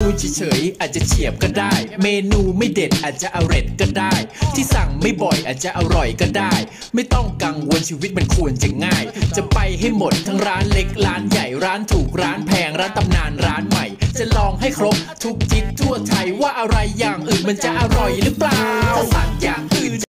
เฉยๆอาจจะเฉียบก็ได้เมนูไม่เด็ดอาจจะอร่อยก็ได้ที่สั่งไม่บ่อยอาจจะอร่อยก็ได้ไม่ต้องกังวลชีวิตมันควรจะง่ายจะไปให้หมดทั้งร้านเล็กร้านใหญ่ร้านถูกร้านแพงร้านตำนานร้านใหม่จะลองให้ครบทุกทิศทั่วไทยว่าอะไรอย่างอื่นมันจะอร่อยหรือเปล่าถ้าสั่งอย่างอื่น